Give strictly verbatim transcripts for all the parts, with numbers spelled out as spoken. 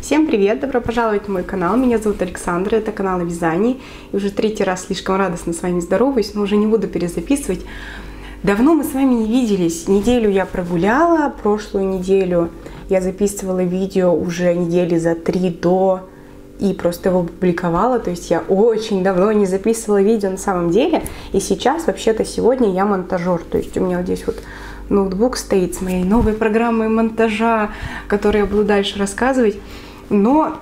Всем привет! Добро пожаловать на мой канал. Меня зовут Александра, это канал о вязании. И уже третий раз слишком радостно с вами здороваюсь, но уже не буду перезаписывать. Давно мы с вами не виделись. Неделю я прогуляла, прошлую неделю я записывала видео уже недели за три до и просто его публиковала. То есть я очень давно не записывала видео на самом деле. И сейчас, вообще-то, сегодня я монтажер. То есть у меня вот здесь вот ноутбук стоит с моей новой программой монтажа, которую я буду дальше рассказывать. Но,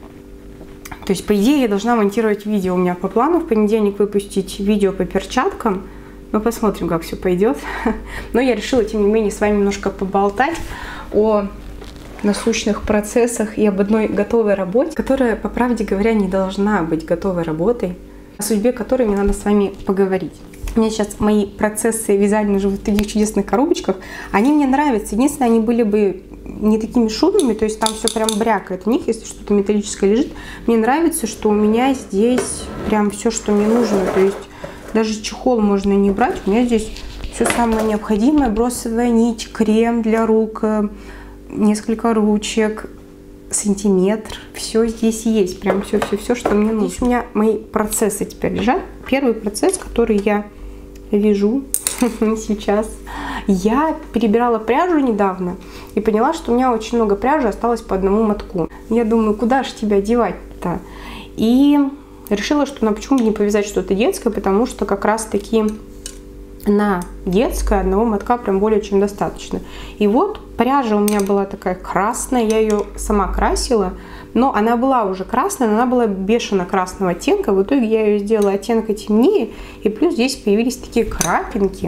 то есть, по идее, я должна монтировать видео. У меня по плану в понедельник выпустить видео по перчаткам. Но посмотрим, как все пойдет. Но я решила, тем не менее, с вами немножко поболтать о насущных процессах и об одной готовой работе, которая, по правде говоря, не должна быть готовой работой, о судьбе которой мне надо с вами поговорить. У меня сейчас мои процессы вязания живут в таких чудесных коробочках. Они мне нравятся. Единственное, они были бы не такими шумными, то есть там все прям брякает в них, если что-то металлическое лежит. Мне нравится, что у меня здесь прям все, что мне нужно. То есть даже чехол можно не брать. У меня здесь все самое необходимое. Бросовая нить, крем для рук, несколько ручек, сантиметр. Все здесь есть. Прям все-все-все, что мне нужно. Здесь у меня мои процессы теперь лежат. Первый процесс, который я вяжу сейчас. Я перебирала пряжу недавно и поняла, что у меня очень много пряжи осталось по одному мотку. Я думаю, куда же тебя девать-то? И решила, что ну, почему бы не повязать что-то детское, потому что как раз-таки на детское одного мотка прям более чем достаточно. И вот пряжа у меня была такая красная, я ее сама красила, но она была уже красная, но она была бешено красного оттенка. В итоге я ее сделала оттенка темнее, и плюс здесь появились такие крапинки.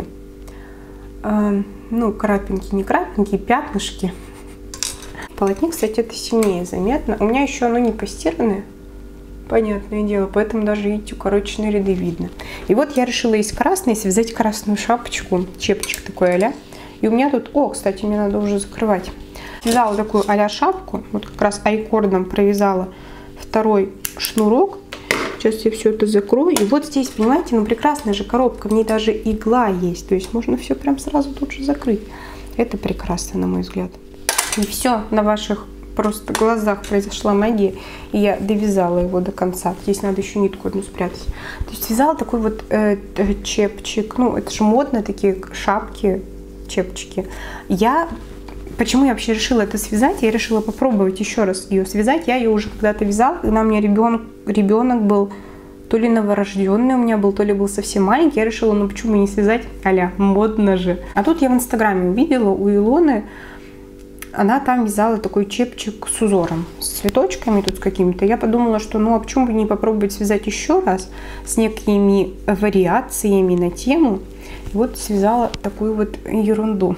Э, ну, крапинки, не крапинки, пятнышки. В полотне, кстати, это сильнее заметно. У меня еще оно не постиранное. Понятное дело, поэтому даже, видите, укороченные ряды видно. И вот я решила из красной связать красную шапочку, чепчик такой а-ля. И у меня тут, о, кстати, мне надо уже закрывать. Связала такую а-ля шапку, вот как раз айкордом провязала второй шнурок. Сейчас я все это закрою. И вот здесь, понимаете, ну прекрасная же коробка, в ней даже игла есть. То есть можно все прям сразу тут же закрыть. Это прекрасно, на мой взгляд. И все на ваших просто глазах произошла магия, и я довязала его до конца. Здесь надо еще нитку одну спрятать. То есть связала такой вот э, чепчик. Ну, это же модно, такие шапки, чепчики. Я, почему я вообще решила это связать? Я решила попробовать еще раз ее связать. Я ее уже когда-то вязала, когда у меня ребенок, ребенок был то ли новорожденный у меня был, то ли был совсем маленький. Я решила, ну почему не связать а-ля модно же. А тут я в инстаграме увидела у Илоны, она там вязала такой чепчик с узором, с цветочками тут с какими-то. Я подумала, что ну а почему бы не попробовать связать еще раз с некими вариациями на тему. И вот связала такую вот ерунду.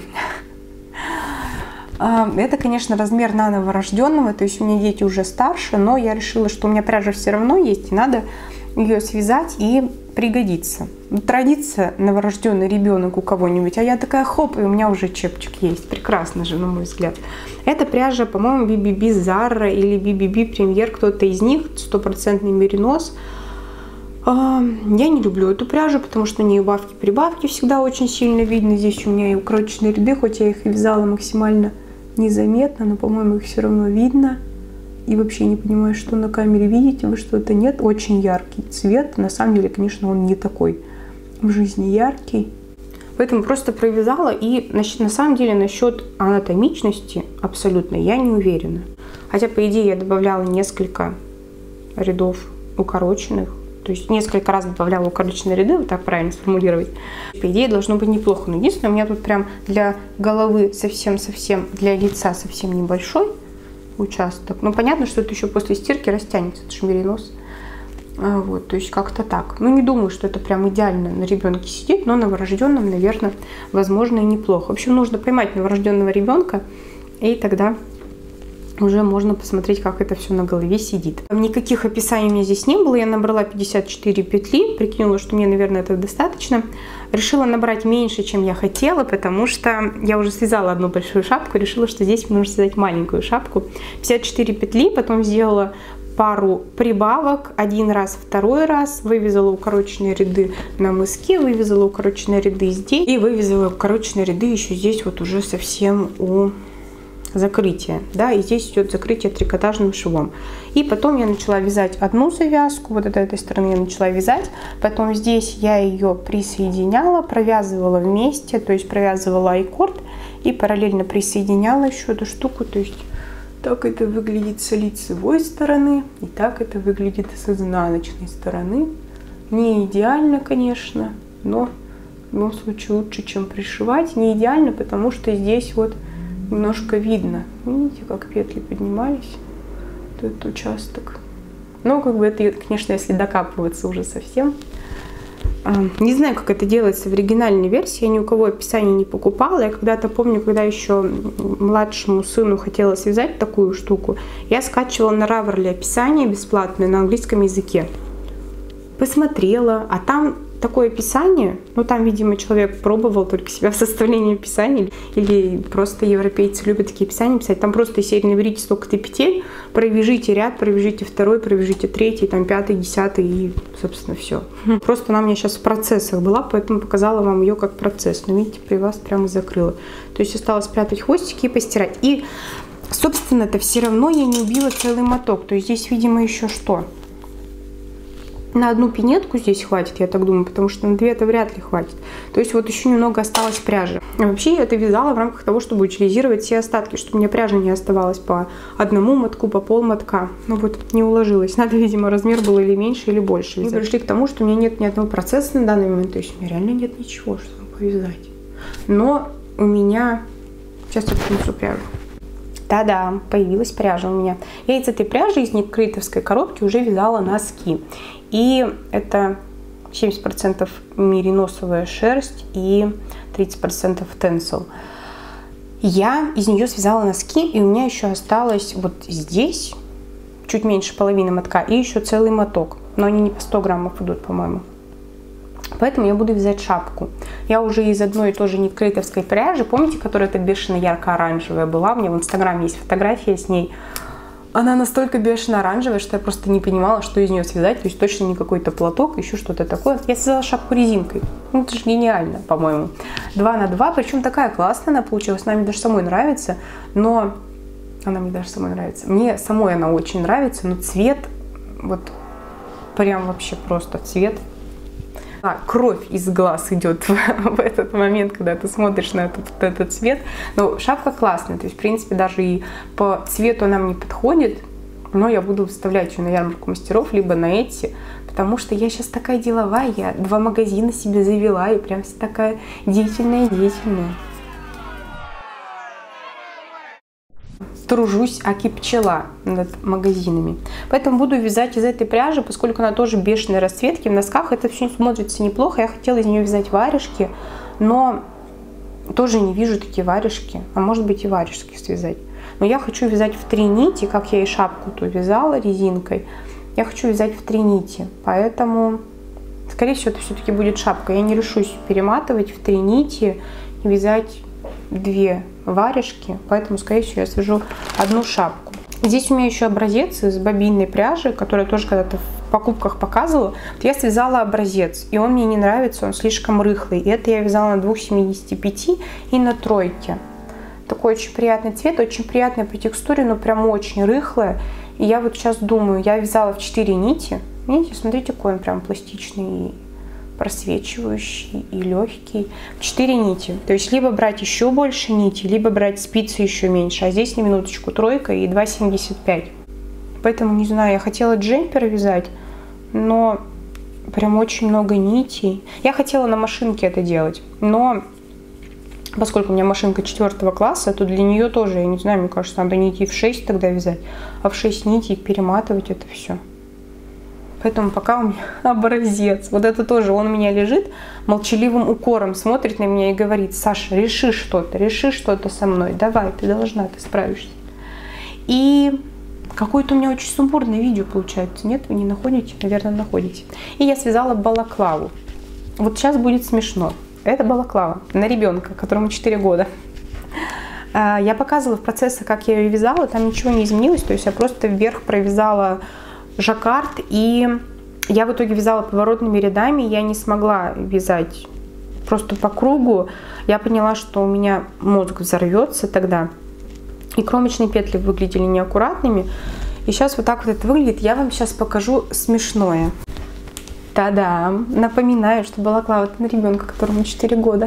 Это, конечно, размер на новорожденного, то есть у меня дети уже старше, но я решила, что у меня пряжа все равно есть, и надо ее связать и пригодится. Родится новорожденный ребенок у кого-нибудь, а я такая хоп, и у меня уже чепчик есть. Прекрасно же, на мой взгляд. Эта пряжа, по-моему, би би би Zara или би би би Premier, кто-то из них, стопроцентный меринос. Я не люблю эту пряжу, потому что у нее убавки-прибавки всегда очень сильно видно. Здесь у меня и укороченные ряды, хоть я их и вязала максимально незаметно, но, по-моему, их все равно видно. И вообще не понимаю, что на камере видите вы, что это нет. Очень яркий цвет. На самом деле, конечно, он не такой в жизни яркий. Поэтому просто провязала. И на самом деле насчет анатомичности абсолютно я не уверена. Хотя, по идее, я добавляла несколько рядов укороченных. То есть несколько раз добавляла укороченные ряды, вот так правильно сформулировать. По идее, должно быть неплохо. Но единственное, у меня тут прям для головы совсем-совсем, для лица совсем небольшой участок. Ну, понятно, что это еще после стирки растянется, это же меринос. А, вот, то есть как-то так. Ну, не думаю, что это прям идеально на ребенке сидит, но новорожденном, наверное, возможно, и неплохо. В общем, нужно поймать новорожденного ребенка, и тогда уже можно посмотреть, как это все на голове сидит. Никаких описаний у меня здесь не было. Я набрала пятьдесят четыре петли, прикинула, что мне, наверное, этого достаточно. Решила набрать меньше, чем я хотела, потому что я уже связала одну большую шапку, решила, что здесь мне нужно связать маленькую шапку. пятьдесят четыре петли, потом сделала пару прибавок, один раз, второй раз, вывязала укороченные ряды на мыске, вывязала укороченные ряды здесь и вывязала укороченные ряды еще здесь вот уже совсем у закрытие, да, и здесь идет закрытие трикотажным швом. И потом я начала вязать одну завязку, вот от этой стороны я начала вязать, потом здесь я ее присоединяла, провязывала вместе, то есть провязывала айкорд и параллельно присоединяла еще эту штуку, то есть так это выглядит с лицевой стороны, и так это выглядит с изнаночной стороны. Не идеально, конечно, но в любом случае лучше, чем пришивать. Не идеально, потому что здесь вот немножко видно. Видите, как петли поднимались? Вот этот участок. Ну, как бы это, конечно, если докапываться уже совсем. Не знаю, как это делается в оригинальной версии. Я ни у кого описание не покупала. Я когда-то помню, когда еще младшему сыну хотела связать такую штуку, я скачивала на Ravelry описание бесплатное на английском языке. Посмотрела, а там такое описание, ну там, видимо, человек пробовал только себя в составлении описаний, или просто европейцы любят такие описания писать, там просто из серии наберите столько-то петель, провяжите ряд, провяжите второй, провяжите третий, там пятый, десятый и, собственно, все. Просто она у меня сейчас в процессах была, поэтому показала вам ее как процесс, но видите, при вас прямо закрыла. То есть осталось спрятать хвостики и постирать. И, собственно-то, все равно я не убила целый моток, то есть здесь, видимо, еще что? На одну пинетку здесь хватит, я так думаю, потому что на две это вряд ли хватит. То есть вот еще немного осталось пряжи. А вообще я это вязала в рамках того, чтобы утилизировать все остатки, чтобы у меня пряжи не оставалось по одному мотку, по пол мотка. Но вот не уложилось. Надо, видимо, размер был или меньше, или больше. Мы пришли к тому, что у меня нет ни одного процесса на данный момент. То есть у меня реально нет ничего, чтобы повязать. Но у меня... Сейчас я принесу пряжу. Та-да, появилась пряжа у меня. Я из этой пряжи, из некрытовской коробки уже вязала носки. И это семьдесят процентов мериносовая шерсть и тридцать процентов тенсел. Я из нее связала носки, и у меня еще осталось вот здесь чуть меньше половины мотка и еще целый моток. Но они не по сто граммов идут, по-моему. Поэтому я буду вязать шапку. Я уже из одной и той же некрытовской пряжи, помните, которая эта бешено ярко-оранжевая была? У меня в инстаграме есть фотография с ней. Она настолько бешено оранжевая, что я просто не понимала, что из нее связать. То есть точно не какой-то платок, еще что-то такое. Я связала шапку резинкой. Ну, это же гениально, по-моему. два на два, причем такая классная она получилась. Она мне даже самой нравится, но... Она мне даже самой нравится. Мне самой она очень нравится, но цвет, вот прям вообще просто цвет. А, кровь из глаз идет в, в этот момент, когда ты смотришь на этот, этот цвет. Но шапка классная, то есть, в принципе, даже и по цвету она мне подходит. Но я буду выставлять ее на ярмарку мастеров, либо на Etsy, потому что я сейчас такая деловая, я два магазина себе завела, и прям вся такая деятельная-деятельная. Тружусь, аки пчела над магазинами. Поэтому буду вязать из этой пряжи, поскольку она тоже бешеной расцветки. В носках это все смотрится неплохо. Я хотела из нее вязать варежки, но тоже не вижу такие варежки. А может быть и варежки связать. Но я хочу вязать в три нити, как я и шапку ту вязала резинкой. Я хочу вязать в три нити. Поэтому, скорее всего, это все-таки будет шапка. Я не решусь перематывать в три нити и вязать две варежки, поэтому, скорее всего, я свяжу одну шапку. Здесь у меня еще образец из бобинной пряжи, который я тоже когда-то в покупках показывала. Вот я связала образец, и он мне не нравится, он слишком рыхлый. И это я вязала на двух семидесяти пяти и на тройке. Такой очень приятный цвет, очень приятный по текстуре, но прям очень рыхлое. И я вот сейчас думаю, я вязала в четыре нити. Видите, смотрите, какой он прям пластичный, просвечивающий и легкий. четыре нити. То есть либо брать еще больше нити, либо брать спицы еще меньше. А здесь на минуточку тройка и два семьдесят пять. Поэтому, не знаю, я хотела джемпер вязать, но прям очень много нитей. Я хотела на машинке это делать, но поскольку у меня машинка четвертого класса, то для нее тоже, я не знаю, мне кажется, надо нитей в шесть тогда вязать, а в шесть нитей перематывать это все. Поэтому пока у меня образец. Вот это тоже, он у меня лежит, молчаливым укором смотрит на меня и говорит: Саша, реши что-то, реши что-то со мной, давай, ты должна, ты справишься. И какое-то у меня очень сумбурное видео получается, нет? Вы не находите? Наверное, находите. И я связала балаклаву. Вот сейчас будет смешно. Это балаклава на ребенка, которому четыре года. Я показывала в процессе, как я ее вязала, там ничего не изменилось, то есть я просто вверх провязала жаккард, и я в итоге вязала поворотными рядами, я не смогла вязать просто по кругу. Я поняла, что у меня мозг взорвется тогда, И кромочные петли выглядели неаккуратными. И сейчас вот так вот это выглядит. Я вам сейчас покажу смешное. Та-дам! Напоминаю, что балаклава это на ребенка, которому четыре года.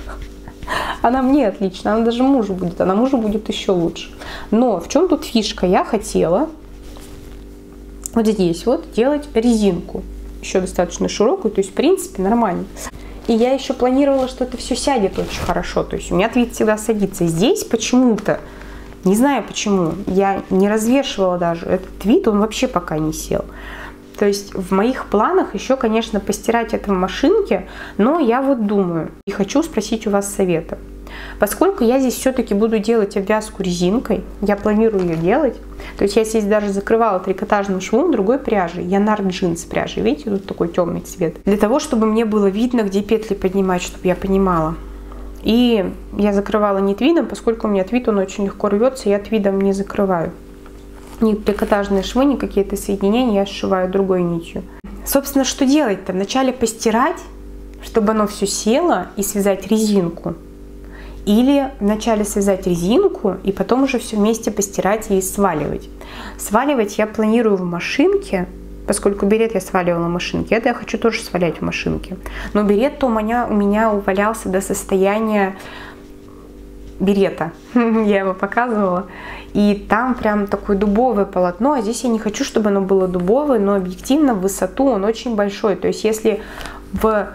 Она мне отлично, она даже мужу будет, она мужу будет еще лучше. Но в чем тут фишка? Я хотела вот здесь вот делать резинку. Еще достаточно широкую, то есть в принципе нормально. И я еще планировала, что это все сядет очень хорошо. То есть у меня твид всегда садится. Здесь почему-то, не знаю почему, я не развешивала даже этот твид, он вообще пока не сел. То есть в моих планах еще, конечно, постирать это в машинке, но я вот думаю и хочу спросить у вас совета. Поскольку я здесь все-таки буду делать обвязку резинкой, я планирую ее делать, то есть я здесь даже закрывала трикотажным швом другой пряжи, янар джинс пряжи, видите, тут такой темный цвет, для того, чтобы мне было видно, где петли поднимать, чтобы я понимала. И я закрывала не твидом, поскольку у меня твид, он очень легко рвется, я твидом не закрываю. Ни трикотажные швы, ни какие-то соединения я сшиваю другой нитью. Собственно, что делать-то? Вначале постирать, чтобы оно все село, и связать резинку. Или вначале связать резинку, и потом уже все вместе постирать и сваливать. Сваливать я планирую в машинке, поскольку берет я сваливала в машинке. Это я хочу тоже свалять в машинке. Но берет-то у меня, у меня увалялся до состояния берета. Я его показывала. И там прям такое дубовое полотно. А здесь я не хочу, чтобы оно было дубовое, но объективно в высоту он очень большой. То есть если в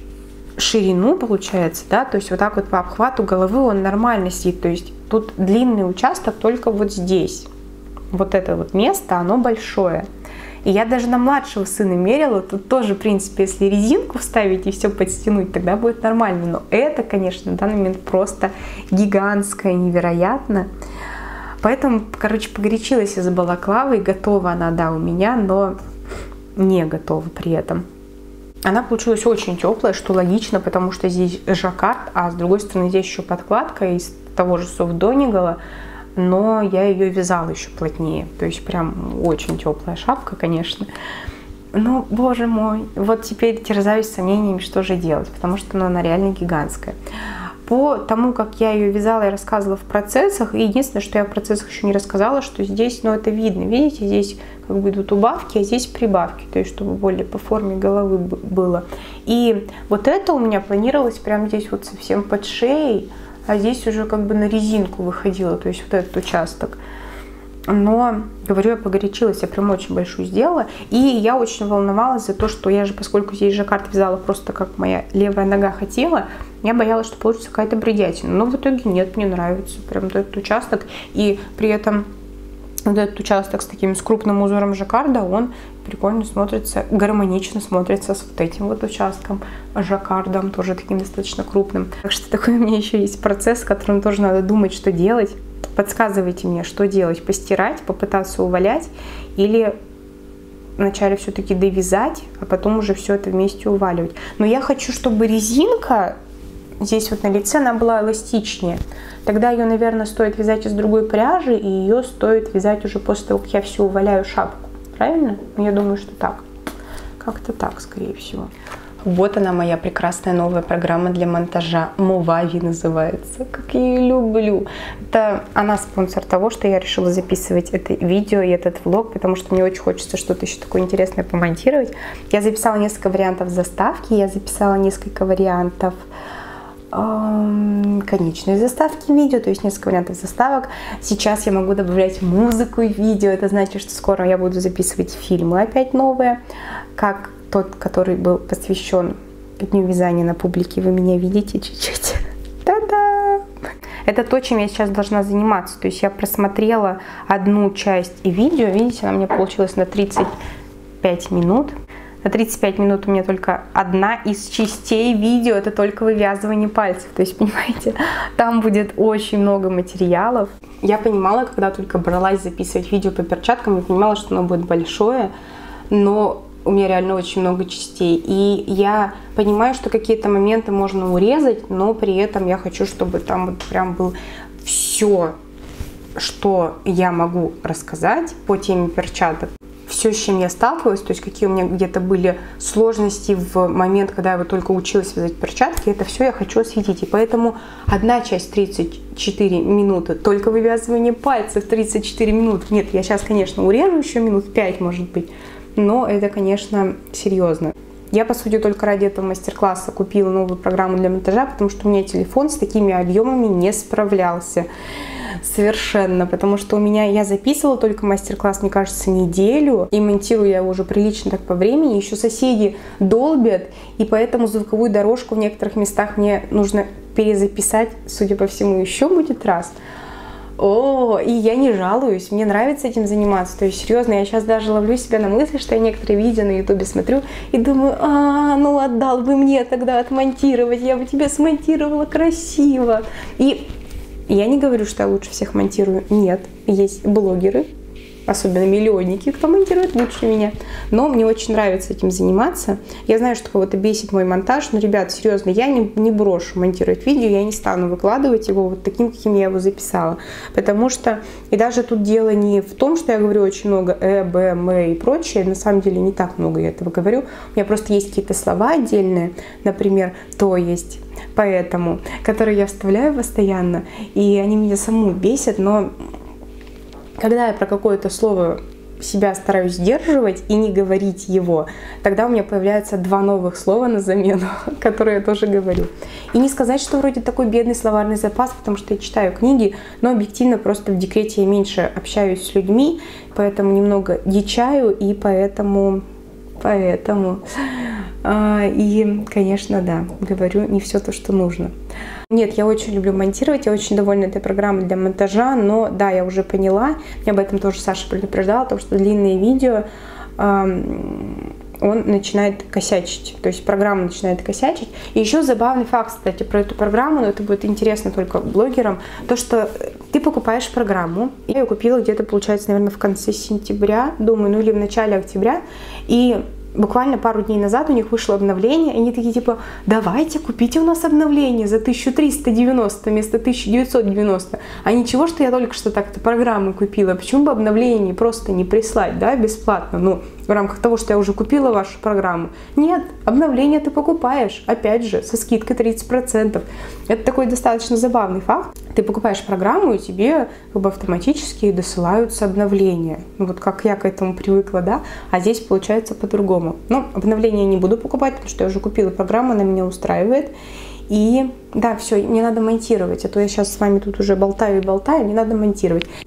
ширину получается, да, то есть вот так вот по обхвату головы он нормально сидит. То есть тут длинный участок только вот здесь. Вот это вот место, оно большое. И я даже на младшего сына мерила, тут тоже, в принципе, если резинку вставить и все подстянуть, тогда будет нормально. Но это, конечно, на данный момент просто гигантское, невероятно. Поэтому, короче, погорячилась я за балаклавой, готова она, да, у меня, но не готова при этом. Она получилась очень теплая, что логично, потому что здесь жаккард, а с другой стороны здесь еще подкладка из того же Soft Donegal, но я ее вязала еще плотнее. То есть прям очень теплая шапка, конечно. Ну, боже мой, вот теперь терзаюсь сомнениями, что же делать, потому что ну, она реально гигантская. По тому, как я ее вязала, я рассказывала в процессах. И единственное, что я в процессах еще не рассказала, что здесь, ну, это видно. Видите, здесь как бы идут убавки, а здесь прибавки. То есть, чтобы более по форме головы было. И вот это у меня планировалось прямо здесь вот совсем под шеей. А здесь уже как бы на резинку выходила, то есть вот этот участок. Но, говорю, я погорячилась, я прям очень большую сделала. И я очень волновалась за то, что я же, поскольку здесь жаккард вязала просто как моя левая нога хотела, я боялась, что получится какая-то бредятина. Но в итоге нет, мне нравится прям этот участок. И при этом вот этот участок с таким с крупным узором жаккарда, он прикольно смотрится, гармонично смотрится с вот этим вот участком жаккардом, тоже таким достаточно крупным. Так что такой у меня еще есть процесс, в котором тоже надо думать, что делать. Подсказывайте мне, что делать. Постирать, попытаться увалять или вначале все-таки довязать, а потом уже все это вместе уваливать. Но я хочу, чтобы резинка здесь вот на лице, она была эластичнее. Тогда ее, наверное, стоит вязать из другой пряжи, и ее стоит вязать уже после того, как я все уваляю шапку. Правильно? Я думаю, что так. Как-то так, скорее всего. Вот она, моя прекрасная новая программа для монтажа. Movavi называется. Как я ее люблю. Это она спонсор того, что я решила записывать это видео и этот влог, потому что мне очень хочется что-то еще такое интересное помонтировать. Я записала несколько вариантов заставки, я записала несколько вариантов конечной заставки видео, то есть несколько вариантов заставок. Сейчас я могу добавлять музыку и видео. Это значит, что скоро я буду записывать фильмы опять новые, как тот, который был посвящен Дню вязания на публике. Вы меня видите чуть-чуть. Та-да! Это то, чем я сейчас должна заниматься. То есть я просмотрела одну часть и видео. Видите, она у меня получилась на тридцать пять минут. На тридцать пять минут у меня только одна из частей видео, это только вывязывание пальцев. То есть, понимаете, там будет очень много материалов. Я понимала, когда только бралась записывать видео по перчаткам, я понимала, что оно будет большое, но у меня реально очень много частей. И я понимаю, что какие-то моменты можно урезать, но при этом я хочу, чтобы там вот прям был все, что я могу рассказать по теме перчаток. все, с чем я сталкивалась, то есть какие у меня где-то были сложности в момент, когда я вот только училась вязать перчатки, это все я хочу осветить. И поэтому одна часть тридцать четыре минуты только вывязывание пальцев, тридцать четыре минуты. Нет, я сейчас, конечно, урежу еще минут пять, может быть, но это, конечно, серьезно. Я, по сути, только ради этого мастер-класса купила новую программу для монтажа, потому что у меня телефон с такими объемами не справлялся совершенно, потому что у меня, я записывала только мастер-класс, мне кажется, неделю, и монтирую я его уже прилично так по времени, еще соседи долбят, и поэтому звуковую дорожку в некоторых местах мне нужно перезаписать, судя по всему, еще будет раз. О, и я не жалуюсь, мне нравится этим заниматься, то есть серьезно, я сейчас даже ловлю себя на мысли, что я некоторые видео на ютубе смотрю и думаю, а, ну отдал бы мне тогда отмонтировать, я бы тебя смонтировала красиво. И я не говорю, что я лучше всех монтирую, нет, есть блогеры, особенно миллионники, кто монтирует лучше меня. Но мне очень нравится этим заниматься. Я знаю, что кого-то бесит мой монтаж, но, ребят, серьезно, я не, не брошу монтировать видео, я не стану выкладывать его вот таким, каким я его записала. Потому что, и даже тут дело не в том, что я говорю очень много э, б, м и прочее, на самом деле не так много я этого говорю. У меня просто есть какие-то слова отдельные, например, то есть, поэтому, которые я вставляю постоянно, и они меня саму бесят, но когда я про какое-то слово себя стараюсь сдерживать и не говорить его, тогда у меня появляются два новых слова на замену, которые я тоже говорю. И не сказать, что вроде такой бедный словарный запас, потому что я читаю книги, но объективно просто в декрете я меньше общаюсь с людьми, поэтому немного дичаю, и поэтому... Поэтому... И, конечно, да, говорю не все то, что нужно. Нет, я очень люблю монтировать, я очень довольна этой программой для монтажа, но да, я уже поняла, мне об этом тоже Саша предупреждала, то, что длинные видео, он начинает косячить, то есть программа начинает косячить. И еще забавный факт, кстати, про эту программу, но это будет интересно только блогерам, то, что ты покупаешь программу, я ее купила где-то, получается, наверное, в конце сентября, думаю, ну или в начале октября, и буквально пару дней назад у них вышло обновление, и они такие типа, давайте, купите у нас обновление за тысячу триста девяносто вместо тысячи девятьсот девяносто. А ничего, что я только что так-то программу купила, почему бы обновление просто не прислать, да, бесплатно, ну, в рамках того, что я уже купила вашу программу. Нет, обновление ты покупаешь, опять же, со скидкой тридцать процентов. Это такой достаточно забавный факт. Ты покупаешь программу, и тебе как бы автоматически досылаются обновления. Ну, вот как я к этому привыкла, да, а здесь получается по-другому. Но обновления не буду покупать, потому что я уже купила программу, она меня устраивает. И да, все, мне надо монтировать, а то я сейчас с вами тут уже болтаю и болтаю, мне надо монтировать.